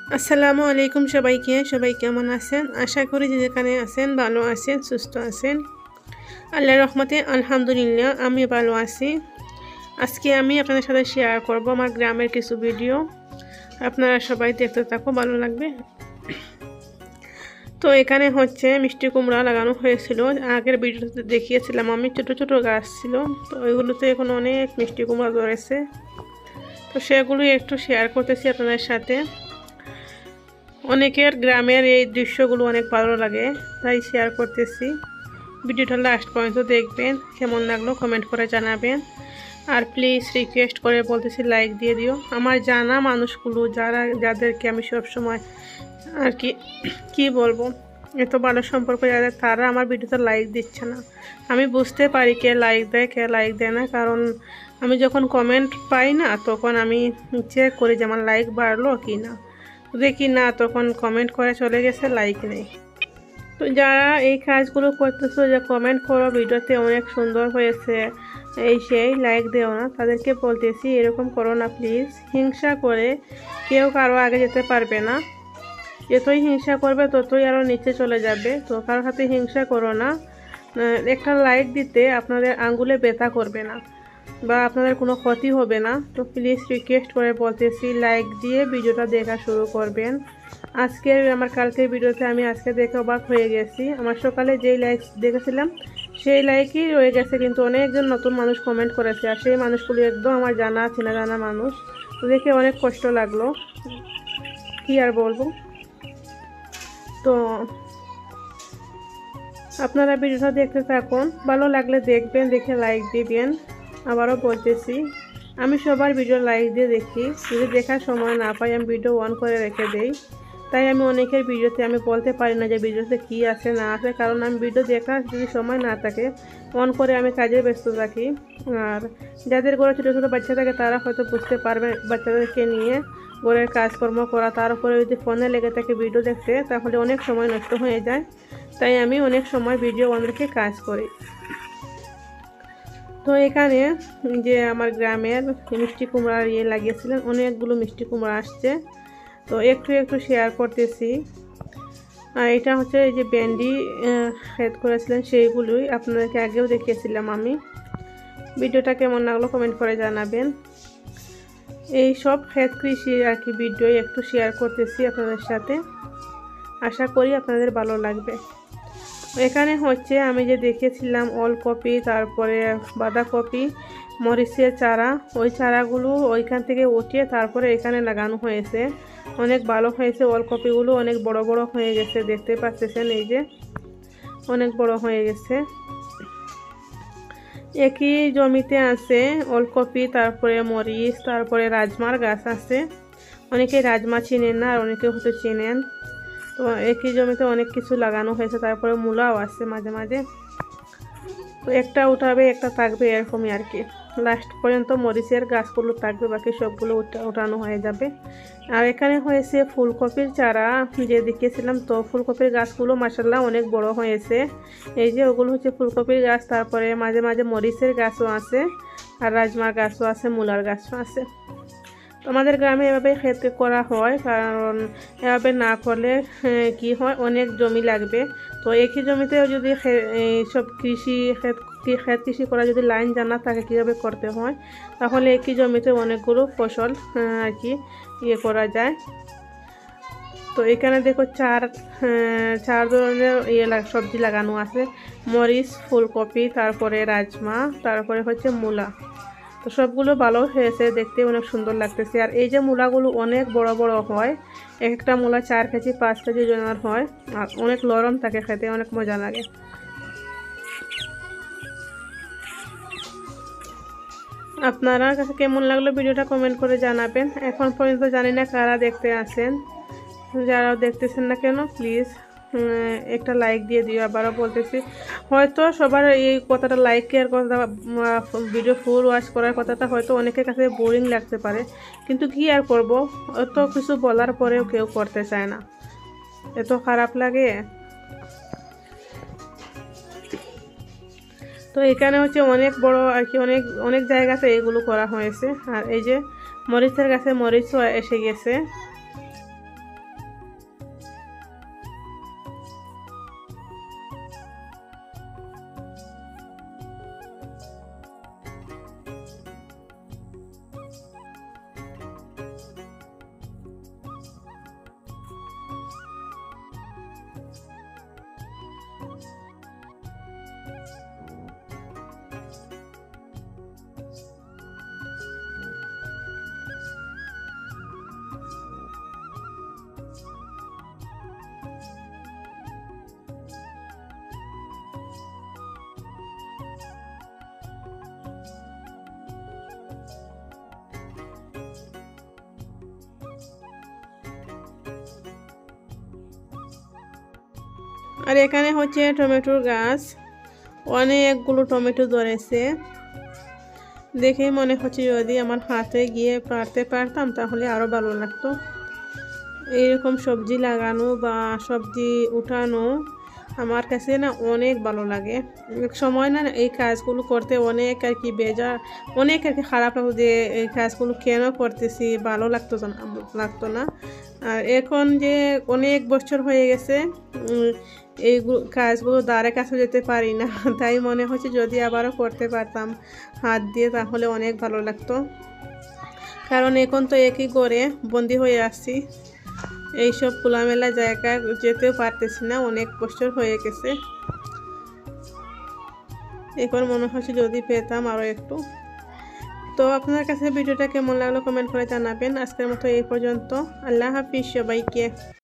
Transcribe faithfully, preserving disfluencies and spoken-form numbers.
আসসালামু আলাইকুম সবাইকে সবাই কেমন আছেন? আশা করি যে যেখানে আছেন ভালো আছেন, সুস্থ আছেন। আল্লাহর রহমতে আলহামদুলিল্লাহ আমি ভালো আছি। আজকে আমি আপনাদের সাথে শেয়ার করব আমার গ্রামের কিছু ভিডিও। আপনারা সবাই দেখতে থাকো, ভালো লাগবে। তো এখানে হচ্ছে মিষ্টি কুমড়া লাগানো হয়েছিল। আগের ভিডিওতে দেখিয়েছিলাম আমি, ছোটো ছোটো গাছ ছিল। তো ওইগুলোতে এখন অনেক মিষ্টি কুমড়া ধরেছে। তো সেগুলো একটু শেয়ার করতেছি আপনাদের সাথে। অনেকের গ্রামের এই দৃশ্যগুলো অনেক ভালো লাগে, তাই শেয়ার করতেছি। ভিডিওটা লাস্ট পর্যন্ত দেখবেন, কেমন লাগলো কমেন্ট করে জানাবেন। আর প্লিজ রিকোয়েস্ট করে বলতেছি লাইক দিয়ে দিও। আমার জানা মানুষগুলো যারা যাদেরকে আমি সবসময় আর কি কি বলবো এত ভালো সম্পর্ক যাদের, তারা আমার ভিডিওতে লাইক দিচ্ছে না। আমি বুঝতে পারি কে লাইক দেয় কে লাইক দেয় না, কারণ আমি যখন কমেন্ট পাই না তখন আমি চেক করি যে আমার লাইক বাড়লো কি না। দেখি না, তখন কমেন্ট করে চলে গেছে, লাইক নেই। তো যারা এই কাজগুলো করতেছো, যে কমেন্ট করো ভিডিওতে অনেক সুন্দর হয়েছে এই সেই, লাইক দেও না, তাদেরকে বলতেছি এরকম করো না প্লিজ। হিংসা করে কেউ কারো আগে যেতে পারবে না। যতই হিংসা করবে ততই আরও নিচে চলে যাবে। তো কারোর সাথে হিংসা করো না। একটা লাইক দিতে আপনাদের আঙ্গুলে ব্যথা করবে না বা আপনাদের কোনো ক্ষতি হবে না। তো প্লিজ রিকোয়েস্ট করে বলতেছি লাইক দিয়ে ভিডিওটা দেখা শুরু করবেন। আজকের আমার কালকের ভিডিওতে আমি আজকে দেখে অবাক হয়ে গেছি। আমার সকালে যেই লাইক দেখেছিলাম সেই লাইকই রয়ে গেছে, কিন্তু অনেকজন নতুন মানুষ কমেন্ট করেছে, আর সেই মানুষগুলো একদম আমার জানা চেনা জানা মানুষ। তো দেখে অনেক কষ্ট লাগলো, কি আর বলবো। তো আপনারা ভিডিওটা দেখতে থাকুন, ভালো লাগলে দেখবেন, দেখে লাইক দিবেন। আবারও বলতেছি আমি সবার ভিডিও লাইক দিয়ে দেখি, যদি দেখার সময় না পাই আমি ভিডিও অন করে রেখে দেই। তাই আমি অনেকের ভিডিওতে আমি বলতে পারি না যে ভিডিওতে কী আছে না আছে, কারণ আমি ভিডিও দেখার যদি সময় না থাকে অন করে আমি কাজে ব্যস্ত থাকি। আর যাদের ঘরে ছোটো ছোটো বাচ্চা থাকে তারা হয়তো বুঝতে পারবে, বাচ্চাদেরকে নিয়ে ঘরের কাজকর্ম করা, তার উপরে যদি ফোনে লেগে থাকে ভিডিও দেখতে, তাহলে অনেক সময় নষ্ট হয়ে যায়। তাই আমি অনেক সময় ভিডিও অন রেখে কাজ করি। তো এখানে যে আমার গ্রামের মিষ্টি কুমড়ার ইয়ে লাগিয়েছিলেন, অনেকগুলো মিষ্টি কুমড়া আসছে। তো একটু একটু শেয়ার করতেছি। আর এটা হচ্ছে এই যে ভেন্ডি ক্ষেত করেছিলেন, সেইগুলোই আপনাদেরকে আগেও দেখিয়েছিলাম আমি। ভিডিওটা কেমন লাগলো কমেন্ট করে জানাবেন। এই সব ক্ষেত কৃষি আর কি ভিডিও একটু শেয়ার করতেছি আপনাদের সাথে, আশা করি আপনাদের ভালো লাগবে। এখানে হচ্ছে আমি যে দেখিয়েছিলাম ওলকপি, তারপরে বাঁধাকপি, মরিচের চারা, ওই চারাগুলো ওইখান থেকে উঠিয়ে তারপরে এখানে লাগানো হয়েছে। অনেক ভালো হয়েছে, ওলকপিগুলো অনেক বড় বড় হয়ে গেছে, দেখতে পাচ্ছেন এই যে অনেক বড় হয়ে গেছে। একই জমিতে আছে ওলকপি, তারপরে মরিচ, তারপরে রাজমার গাছ আছে। অনেকে রাজমা চিনেন না, আর অনেকে হয়তো চিনেন। তো একই জমিতে অনেক কিছু লাগানো হয়েছে। তারপরে মূলাও আছে মাঝে মাঝে। তো একটা উঠাবে একটা থাকবে, এরকমই আর কি। লাস্ট পর্যন্ত মরিচের গাছগুলো থাকবে, বাকি সবগুলো উঠানো হয়ে যাবে। আর এখানে হয়েছে ফুলকপির চারা যে দেখিয়েছিলাম। তো ফুলকপির গাছগুলো মাশাআল্লাহ অনেক বড় হয়েছে। এই যে ওগুলো হচ্ছে ফুলকপির গাছ। তারপরে মাঝে মাঝে মরিচের গাছও আছে, আর রাজমার গাছও আছে, মূলার গাছও আছে। আমাদের গ্রামে এভাবে ক্ষেত করা হয়, কারণ এভাবে না করলে কি হয়, অনেক জমি লাগবে। তো একই জমিতেও যদি সব কৃষি ক্ষেত ক্ষেত কৃষি করা যদি লাইন জানা থাকে কীভাবে করতে হয়, তাহলে একই জমিতে অনেকগুলো ফসল আর কি ইয়ে করা যায়। তো এখানে দেখো চার চার ধরনের ইয়ে সবজি লাগানো আছে, মরিচ, ফুলকপি, তারপরে রাজমা, তারপরে হচ্ছে মূলা। তো সবগুলো ভালো হয়েছে, দেখতে অনেক সুন্দর লাগতেছে। আর এই যে মূলাগুলো অনেক বড় বড় হয়, এক একটা মূলা চার কেজি পাঁচ কেজি জনের হয়, আর অনেক নরম থাকে, খেতে অনেক মজা লাগে। আপনারা কাছে কেমন লাগলো ভিডিওটা কমেন্ট করে জানাবেন। এখন পর্যন্ত জানি না কারা দেখতে আসেন, যারা দেখতেছেন না কেন প্লিজ একটা লাইক দিয়ে দিও। আবারও বলতেছি, হয়তো সবার এই কথাটা লাইকের কথা, ভিডিও ফুল ওয়াচ করার কথাটা হয়তো অনেকের কাছে বোরিং লাগতে পারে, কিন্তু কি আর করব, অত কিছু বলার পরেও কেউ করতে চায় না, এত খারাপ লাগে। তো এখানে হচ্ছে অনেক বড় আর কি, অনেক অনেক জায়গাতে এগুলো করা হয়েছে। আর এই যে মরিচের গাছে মরিচও এসে গেছে। আর এখানে হচ্ছে টমেটোর গাছ, অনেকগুলো টমেটো ধরেছে। দেখে মনে হচ্ছে যদি আমার হাতে গিয়ে পারতে পারতাম তাহলে আরও ভালো লাগতো। এইরকম সবজি লাগানো বা সবজি উঠানো আমার কাছে না অনেক ভালো লাগে। এক সময় না এই কাজগুলো করতে অনেক আর কি বেজা অনেক আর কি খারাপ লাগতো যে এই কাজগুলো কেন করতেছি, ভালো লাগতো না লাগতো না আর এখন যে অনেক বছর হয়ে গেছে এই কাজগুলো দ্বারে কাছে যেতে পারি না, তাই মনে হচ্ছে যদি আবারও করতে পারতাম হাত দিয়ে তাহলে অনেক ভালো লাগতো। কারণ এখন তো একই করে বন্দি হয়ে আসছি, এইসব খোলামেলা জায়গা যেতেও পারতেছি না, অনেক বছর হয়ে গেছে। এখন মনে হচ্ছে যদি পেতাম আরও একটু। তো আপনার কাছে ভিডিওটা কেমন লাগলো কমেন্ট করে জানাবেন। আজকের মতো এই পর্যন্ত। আল্লাহ হাফিজ সবাইকে।